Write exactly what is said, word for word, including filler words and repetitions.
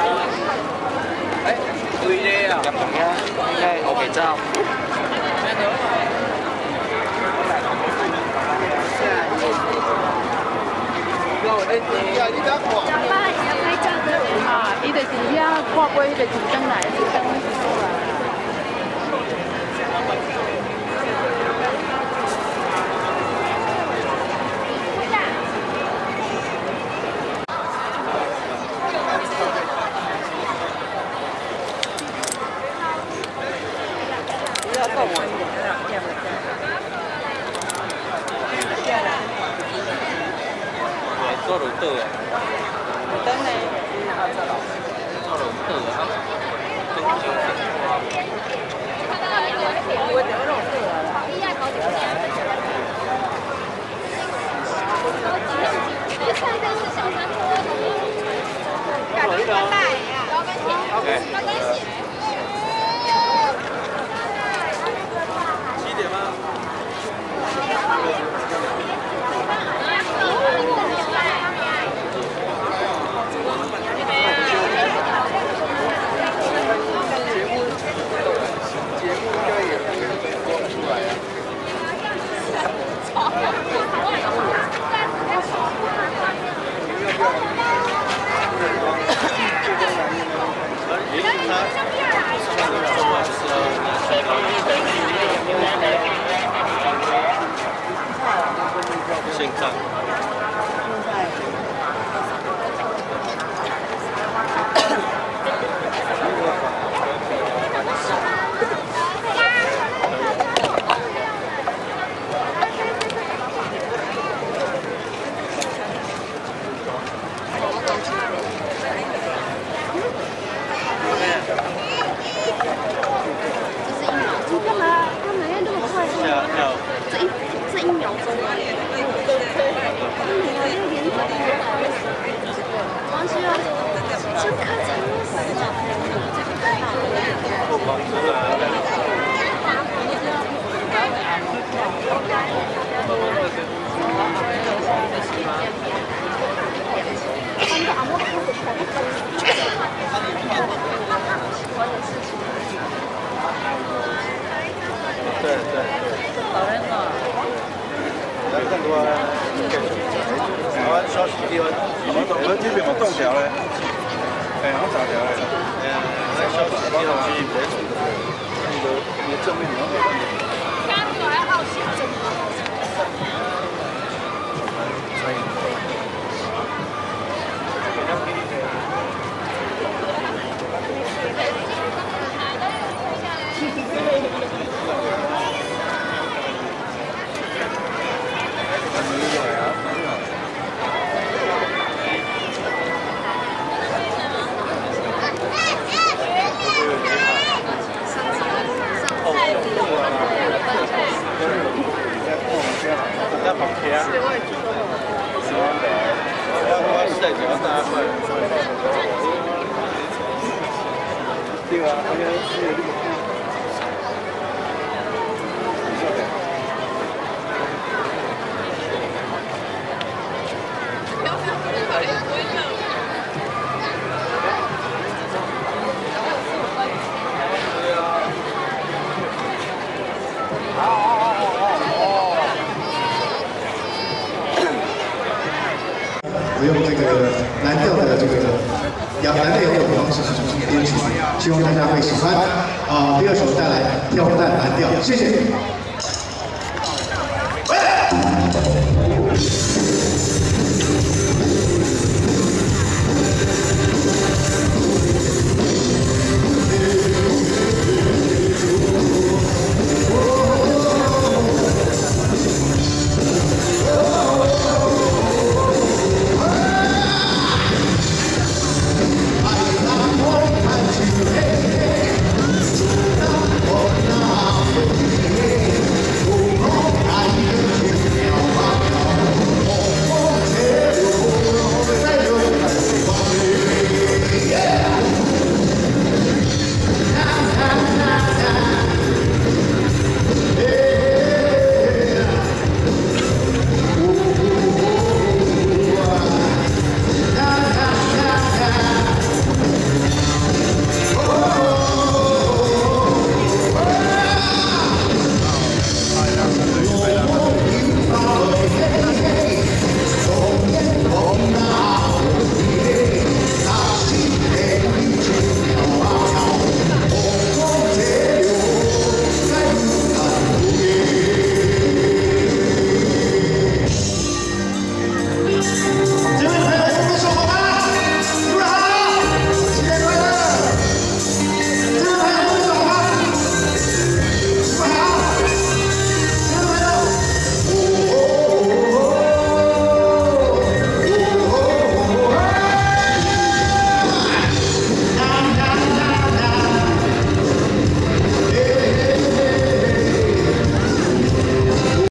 哎，对的啊，应该 OK 照。 啊，伊就是遐看过迄个主灯来，主灯出来。 做路倒啊！ 灯呢？ 做路倒啊！灯就我掉落倒啊！感觉很大呀！高跟鞋，高跟鞋。 七点吗？ 现在。 干嘛？干嘛要那么快？这一这一秒钟啊！没有要连续王希啊，就看着死了。 对对。 好人啊！ 来更多啊！台湾消息地方，我们这边嘛冻条嘞，哎，我炸条嘞，哎，那消息地方去北走的，那个那个正面能看见。加油，还好心整。可以。对啊，那个是有这个。 我用这个蓝调的这个摇蓝调的方式去重新编曲，希望大家会喜欢。啊，第二首带来《跳蛋蓝调》，谢谢。